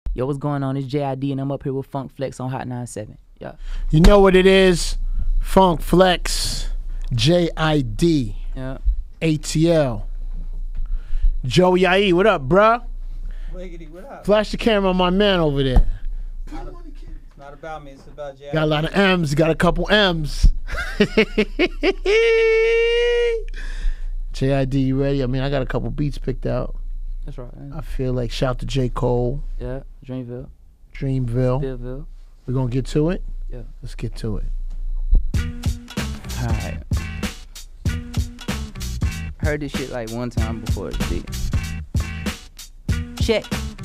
Yo, what's going on? It's JID and I'm up here with Funk Flex on Hot 97. Yeah. You know what it is? Funk Flex, JID, Yeah. ATL. Joey IE, what up, bruh? Wiggity, what up? Flash the camera on my man over there. It's not about me, it's about JID. Got a lot of M's, got a couple M's. JID, you ready? I mean, I got a couple beats picked out. That's right. Man. I feel like shout to J. Cole, Yeah. Dreamville. Dreamville. We're gonna get to it? Yeah. Let's get to it. Alright. Heard this shit like one time before it's big. Check.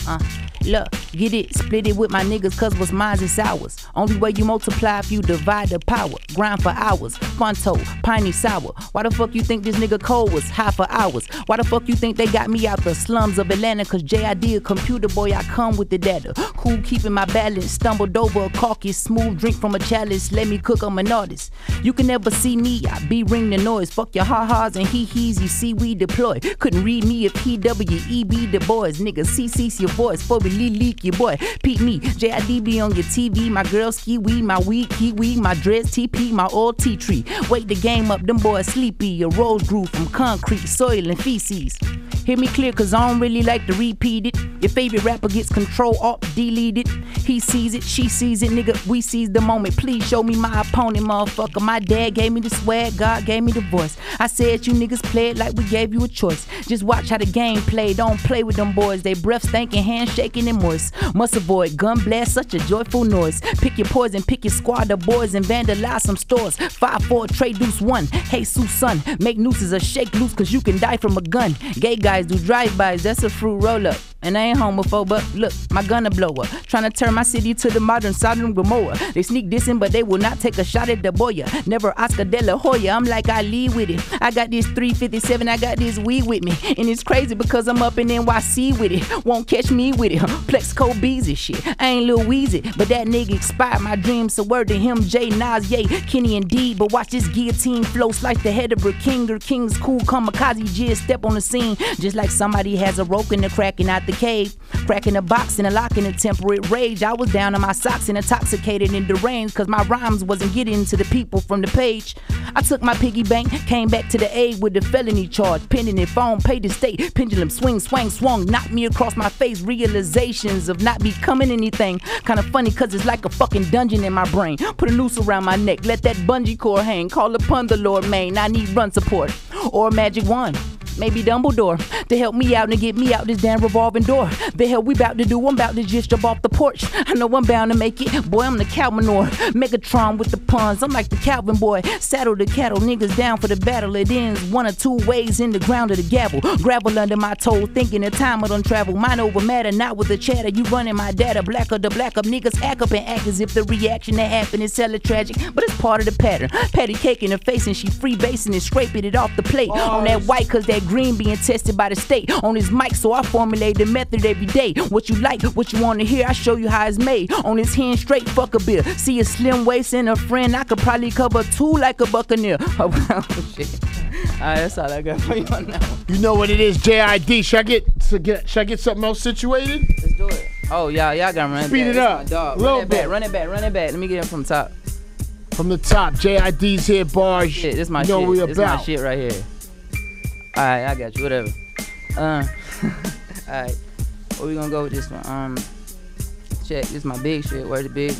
Look, get it, split it with my niggas, cause what's mine is ours. Only way you multiply if you divide the power. Grind for hours, Fonto, piney sour. Why the fuck you think this nigga Cole was high for hours? Why the fuck you think they got me out the slums of Atlanta? Cause JID a computer boy, I come with the data. Cool keeping my balance, stumbled over a caucus. Smooth drink from a chalice, let me cook, I'm an artist. You can never see me, I be ring the noise. Fuck your ha-has and he-he's, you see we deploy. Couldn't read me if P-W-E-B the boys. Nigga CC's your voice, for we leak your boy. Peep me, JID be on your TV. My girl ski weed, my weed kiwi, my dreads TP, my old tea tree. Wake the game up, them boys sleepy. A rose grew from concrete, soil and feces. Hear me clear, cause I don't really like to repeat it. Your favorite rapper gets control, delete it. He sees it, she sees it, nigga, we seize the moment. Please show me my opponent, motherfucker. My dad gave me the swag, God gave me the voice. I said you niggas play it like we gave you a choice. Just watch how the game play, don't play with them boys. They breath stinking, hands shaking and moist. Must avoid gun blast, such a joyful noise. Pick your poison, pick your squad of boys and vandalize some stores. 5-4, trade deuce 1, hey Sue son. Make nooses or shake loose cause you can die from a gun. Gay guys do drive-bys, that's a fruit roll-up. And I ain't homophobe, but look, my gun a blower. Tryna turn my city to the modern Sodom and Gomorrah. They sneak dissing, but they will not take a shot at the boya. Never Oscar De La Hoya, I'm like I lead with it. I got this 357, I got this weed with me. And it's crazy because I'm up in NYC with it. Won't catch me with it. Plexico Bees and shit. I ain't Lil Weezy, but that nigga expired my dreams. So word to him, Jay, Nas, Ye, Kenny and D. But watch this guillotine flow, slice the head of a king or king's cool kamikaze jizz step on the scene. Just like somebody has a rope in the cracking out the cave, cracking a box and a lock in a temperate rage. I was down on my socks and intoxicated and deranged cause my rhymes wasn't getting to the people from the page. I took my piggy bank, came back to the aid with the felony charge, pending it phone, paid the state, pendulum swing, swang, swung, knocked me across my face, realizations of not becoming anything. Kinda funny cause it's like a fucking dungeon in my brain. Put a noose around my neck, let that bungee cord hang, call upon the Lord main, I need run support, or a magic wand. Maybe Dumbledore to help me out and get me out this damn revolving door. The hell we about to do? I'm about to just jump off the porch. I know I'm bound to make it. Boy, I'm the cow manure. Megatron with the puns. I'm like the Calvin boy. Saddle the cattle, niggas down for the battle. It ends one or two ways in the ground of the gavel. Gravel under my toe, thinking the time I done travel. Mind over matter, not with the chatter. You running my data. Blacker the black up niggas act up and act as if the reaction that happened is hella tragic. But it's part of the pattern. Patty cake in her face and she free basing and scraping it off the plate. On that white cause that green being tested by the state on his mic, so I formulate the method every day. What you like, what you want to hear, I show you how it's made. On his hand straight, fuck a beer. See a slim waist and a friend, I could probably cover two like a buccaneer. Oh shit. Alright, that's all I got for you on that one. You know what it is, JID. Should I get something else situated? Let's do it. Oh y'all gotta run it back. Speed it up. Run it back, run it back, run it back. Let me get it from the top. From the top, JID's here, bars. Shit, this my you know shit. What we This about. my shit right here. Alright, I got you, whatever. Alright, where we gonna go with this one? Check, this my big shit, where's the big?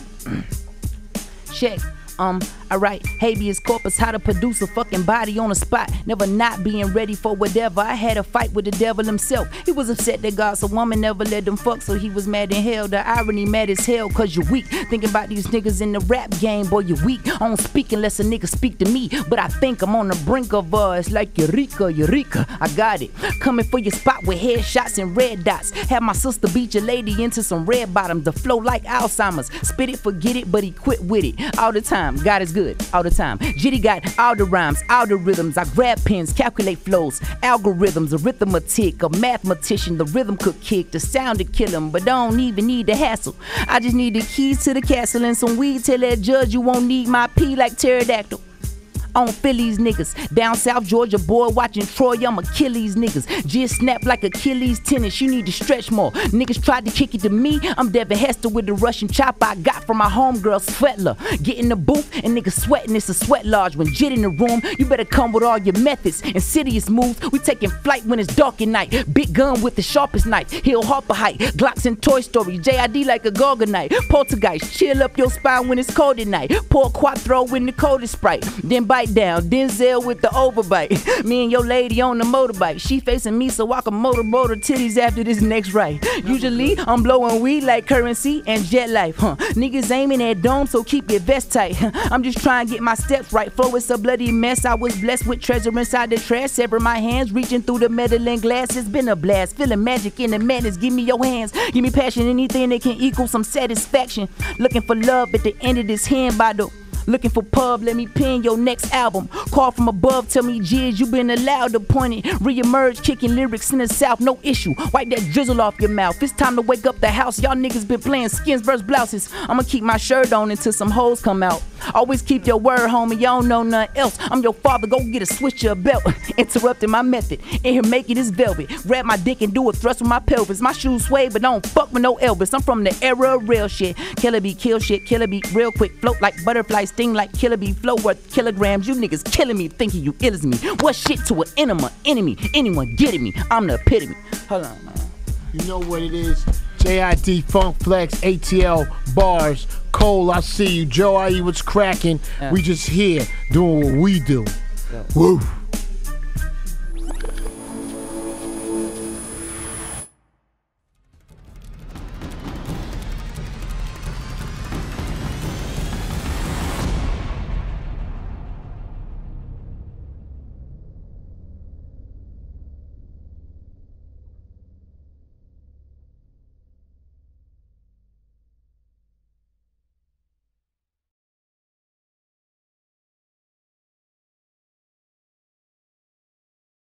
Check. Alright, habeas corpus, how to produce a fucking body on the spot. Never not being ready for whatever. I had a fight with the devil himself. He was upset that God's a woman never let them fuck, so he was mad in hell. The irony mad as hell, cause you're weak. Thinking about these niggas in the rap game, boy, you're weak. I don't speak unless a nigga speak to me, but I think I'm on the brink of it's like Eureka, I got it. Coming for your spot with headshots and red dots. Have my sister beat your lady into some red bottoms. The flow like Alzheimer's. Spit it, forget it, but he quit with it. All the time, God is good, all the time. Jitty got all the rhymes, all the rhythms. I grab pens, calculate flows, algorithms, arithmetic. A mathematician, the rhythm could kick, the sound to kill him, but don't even need the hassle. I just need the keys to the castle and some weed. Tell that judge you won't need my pee like pterodactyl. on Phillies niggas. Down South Georgia boy watching Troy, I'm Achilles niggas. Just snap like Achilles tennis, you need to stretch more. Niggas tried to kick it to me, I'm Devin Hester with the Russian chopper I got from my homegirl Svetla. Get in the booth and niggas sweating, it's a sweat lodge. When Jit in the room, you better come with all your methods. Insidious moves, we taking flight when it's dark at night. Big gun with the sharpest knife, Hill Harper height. Glocks in Toy Story, JID like a Gorgonite. Poltergeist, chill up your spine when it's cold at night. Pour Quattro in the coldest Sprite, then bite down. Denzel with the overbite. Me and your lady on the motorbike. She facing me so I can motorboat her titties after this next right. Usually I'm blowing weed like Currency and Jet Life. Niggas aiming at dome, so keep your vest tight. I'm just trying to get my steps right. Flow is a bloody mess. I was blessed with treasure inside the trash. Sever my hands, reaching through the metal and glass. It's been a blast. Feeling magic in the madness. Give me your hands. Give me passion. Anything that can equal some satisfaction. Looking for love at the end of this hand bottle. Looking for pub, let me pin your next album. Call from above, tell me Jizz, you been allowed to point it. Re-emerge, kicking lyrics in the South, no issue. Wipe that drizzle off your mouth. It's time to wake up the house. Y'all niggas been playing skins versus blouses. I'ma keep my shirt on until some hoes come out. Always keep your word, homie, y'all don't know nothing else. I'm your father, go get a switch or a belt. Interrupting my method, in here making this velvet. Grab my dick and do a thrust with my pelvis. My shoes sway, but don't fuck with no Elvis. I'm from the era of real shit. Killer Bee, kill shit, Killer Bee, real quick. Float like butterflies, sting like Killer Bee, flow worth kilograms. You niggas killing me, thinking you ill as me. What shit to an enemy? Anyone getting me? I'm the epitome. Hold on, man. You know what it is? JID, Funk Flex, ATL, Bars, Cole, I see you. Joe, I.E. what's cracking? We just here doing what we do. Woo.